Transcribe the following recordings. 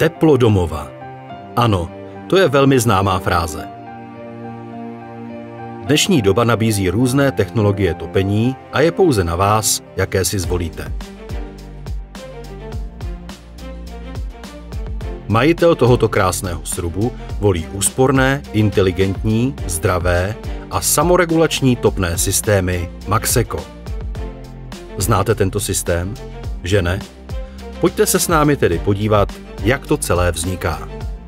Teplo domova. Ano, to je velmi známá fráze. Dnešní doba nabízí různé technologie topení a je pouze na vás, jaké si zvolíte. Majitel tohoto krásného srubu volí úsporné, inteligentní, zdravé a samoregulační topné systémy Maxeco. Znáte tento systém? Že ne? Pojďte se s námi tedy podívat, jak to celé vzniká.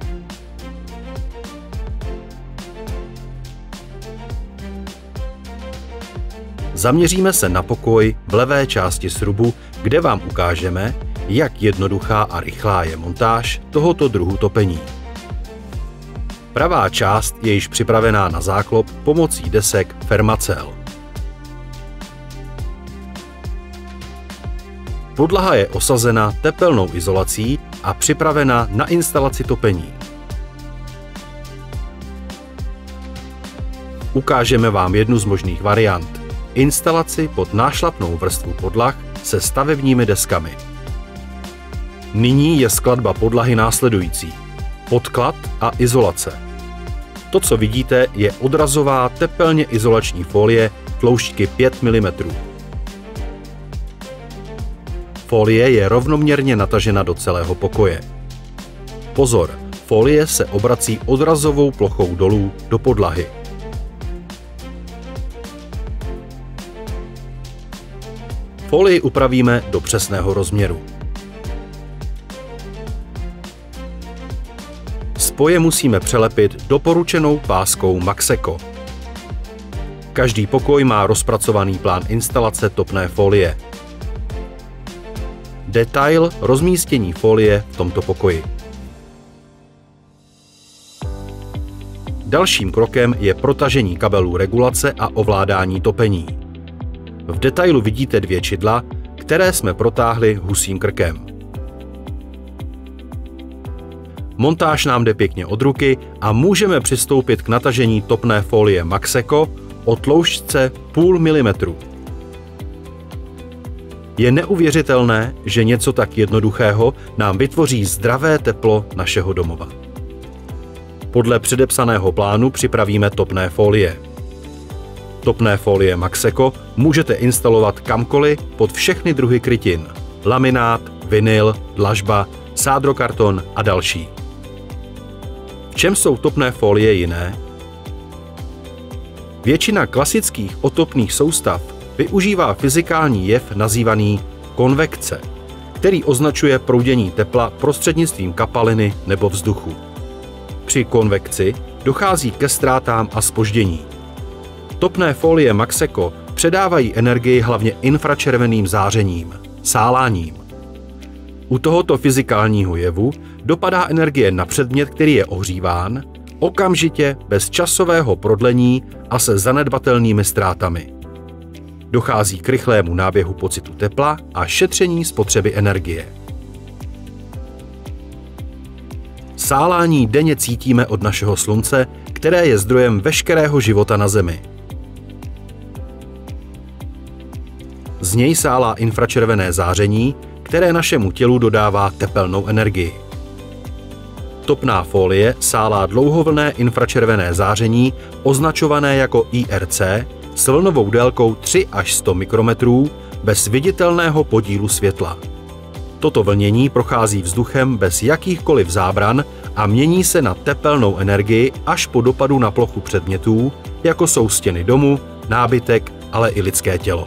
Zaměříme se na pokoj v levé části srubu, kde vám ukážeme, jak jednoduchá a rychlá je montáž tohoto druhu topení. Pravá část je již připravená na záklop pomocí desek Fermacell. Podlaha je osazena tepelnou izolací a připravena na instalaci topení. Ukážeme vám jednu z možných variant. Instalaci pod nášlapnou vrstvu podlah se stavebními deskami. Nyní je skladba podlahy následující. Podklad a izolace. To, co vidíte, je odrazová tepelně izolační folie tloušťky 5 mm. Folie je rovnoměrně natažena do celého pokoje. Pozor, folie se obrací odrazovou plochou dolů do podlahy. Folii upravíme do přesného rozměru. Spoje musíme přelepit doporučenou páskou Maxeco. Každý pokoj má rozpracovaný plán instalace topné folie. Detail rozmístění folie v tomto pokoji. Dalším krokem je protažení kabelů regulace a ovládání topení. V detailu vidíte 2 čidla, které jsme protáhli husím krkem. Montáž nám jde pěkně od ruky a můžeme přistoupit k natažení topné folie Maxeco o tloušťce 0,5 mm. Je neuvěřitelné, že něco tak jednoduchého nám vytvoří zdravé teplo našeho domova. Podle předepsaného plánu připravíme topné folie. Topné folie Maxeco můžete instalovat kamkoliv pod všechny druhy krytin. Laminát, vinyl, dlažba, sádrokarton a další. V čem jsou topné folie jiné? Většina klasických otopných soustav využívá fyzikální jev nazývaný konvekce, který označuje proudění tepla prostřednictvím kapaliny nebo vzduchu. Při konvekci dochází ke ztrátám a zpoždění. Topné folie Maxeco předávají energii hlavně infračerveným zářením, sáláním. U tohoto fyzikálního jevu dopadá energie na předmět, který je ohříván, okamžitě bez časového prodlení a se zanedbatelnými ztrátami. Dochází k rychlému náběhu pocitu tepla a šetření spotřeby energie. Sálání denně cítíme od našeho slunce, které je zdrojem veškerého života na Zemi. Z něj sálá infračervené záření, které našemu tělu dodává tepelnou energii. Topná folie sálá dlouhovlnné infračervené záření označované jako IRC s vlnovou délkou 3 až 100 mikrometrů bez viditelného podílu světla. Toto vlnění prochází vzduchem bez jakýchkoliv zábran a mění se na tepelnou energii až po dopadu na plochu předmětů, jako jsou stěny domu, nábytek, ale i lidské tělo.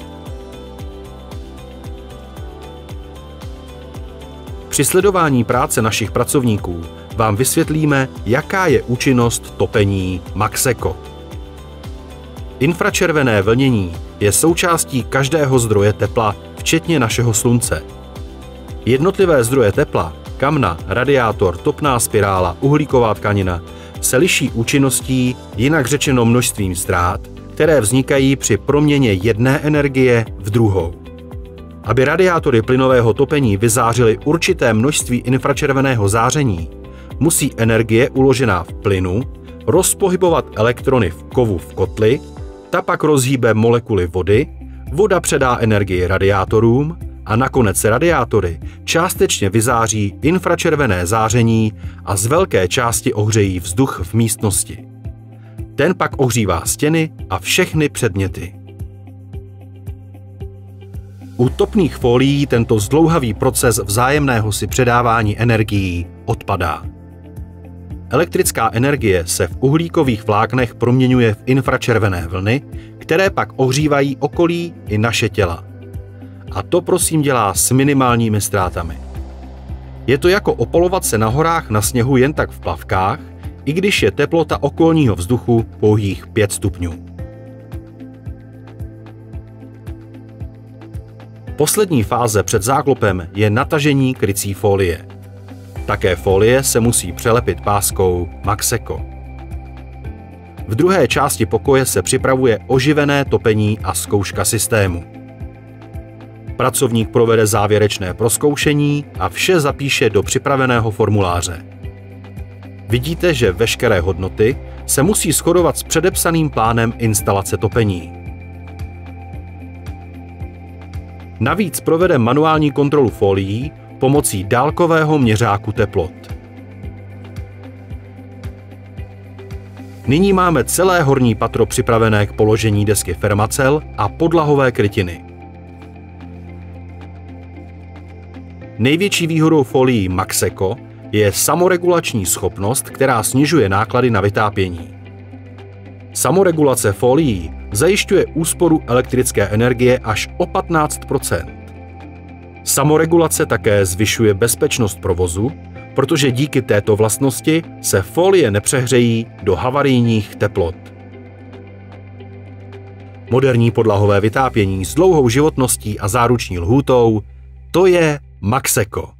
Při sledování práce našich pracovníků vám vysvětlíme, jaká je účinnost topení Maxeco. Infračervené vlnění je součástí každého zdroje tepla, včetně našeho slunce. Jednotlivé zdroje tepla, kamna, radiátor, topná spirála, uhlíková tkanina, se liší účinností, jinak řečeno množstvím ztrát, které vznikají při proměně jedné energie v druhou. Aby radiátory plynového topení vyzářily určité množství infračerveného záření, musí energie uložená v plynu rozpohybovat elektrony v kovu v kotli, ta pak rozhýbe molekuly vody, voda předá energii radiátorům a nakonec radiátory částečně vyzáří infračervené záření a z velké části ohřejí vzduch v místnosti. Ten pak ohřívá stěny a všechny předměty. U topných folií tento zdlouhavý proces vzájemného si předávání energií odpadá. Elektrická energie se v uhlíkových vláknech proměňuje v infračervené vlny, které pak ohřívají okolí i naše těla. A to prosím dělá s minimálními ztrátami. Je to jako opalovat se na horách na sněhu jen tak v plavkách, i když je teplota okolního vzduchu pouhých 5 stupňů. Poslední fáze před záklopem je natažení krycí folie. Také folie se musí přelepit páskou Maxeco. V druhé části pokoje se připravuje oživené topení a zkouška systému. Pracovník provede závěrečné prozkoušení a vše zapíše do připraveného formuláře. Vidíte, že veškeré hodnoty se musí shodovat s předepsaným plánem instalace topení. Navíc provede manuální kontrolu folií pomocí dálkového měřáku teplot. Nyní máme celé horní patro připravené k položení desky Fermacell a podlahové krytiny. Největší výhodou folií Maxeco je samoregulační schopnost, která snižuje náklady na vytápění. Samoregulace folií zajišťuje úsporu elektrické energie až o 15%. Samoregulace také zvyšuje bezpečnost provozu, protože díky této vlastnosti se folie nepřehřejí do havarijních teplot. Moderní podlahové vytápění s dlouhou životností a záruční lhůtou, to je Maxeco.